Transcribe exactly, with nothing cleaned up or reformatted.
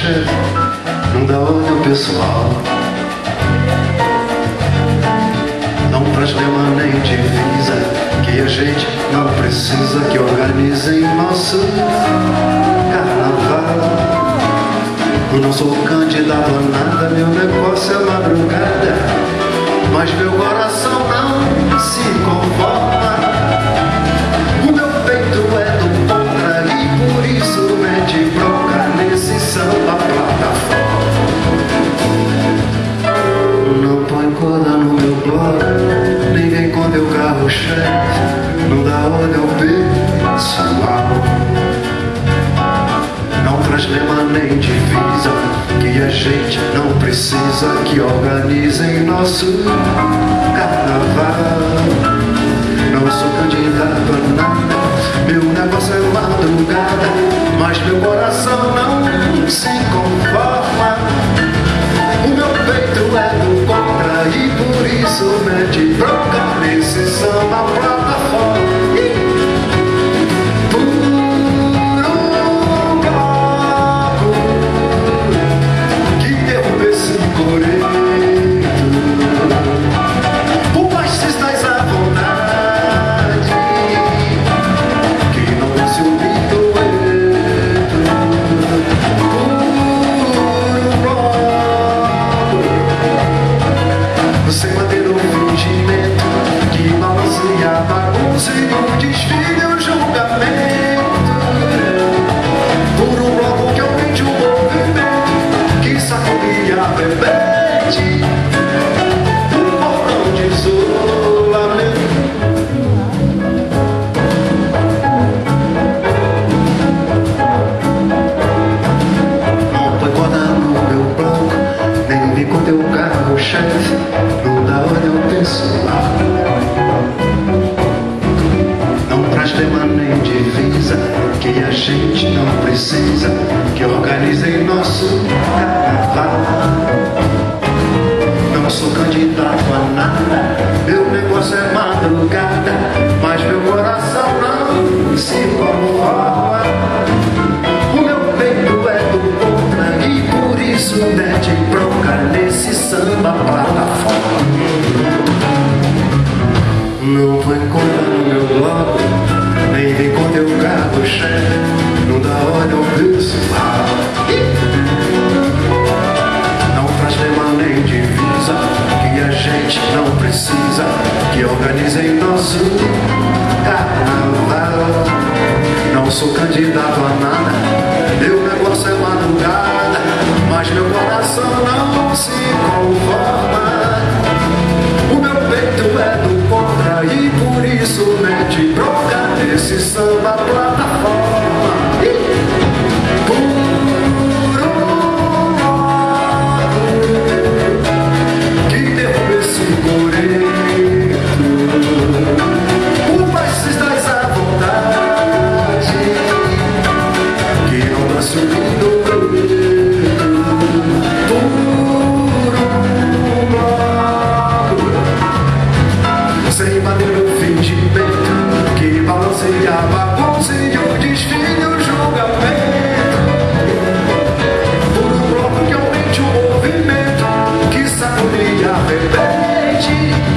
carro-chefe, não dá ordem ao pessoal. Não traz lema nem divisa, que a gente não precisa que organizem nosso carnaval. Eu não sou candidato a nada, meu negócio é madrugada, mas meu coração não se conforma. O meu peito é do contra e por isso mete bronca nesse samba plataforma. Não põe coda no meu bloco, nem vem com teu carro-chefe, não dá ordem ao pessoal. Não traz lema nem divisa, que a gente não precisa que organizem nosso carnaval. Não sou candidato a nada, meu negócio é madrugada, mas meu coração não se conforma. O meu peito é do contra e por isso mete bronca nesse samba plataforma. Não dá ordem ao pessoal. Não traz lema nem divisa, que a gente não precisa que organizem nosso carnaval. Não sou candidato a nada, meu negócio é madrugada, mas meu coração não se conforma. O meu peito é do contra e por isso mete bronca nesse samba plataforma. Não põe conta no meu bloco, nem vem com teu carro-chefe, não dá ordem ao pessoal. Não traz lema nem divisa, que a gente não precisa que organizem nosso carnaval. Não sou candidato a nada, meu negócio é madrugada, mas meu coração não se conforma. O meu peito é do contra e por isso mete bronca nesse samba plataforma. Sem bater no fingimento, que balanceia a bagunça e o desfile e o julgamento. Por um bloco que aumente o movimento, que sacude a repente.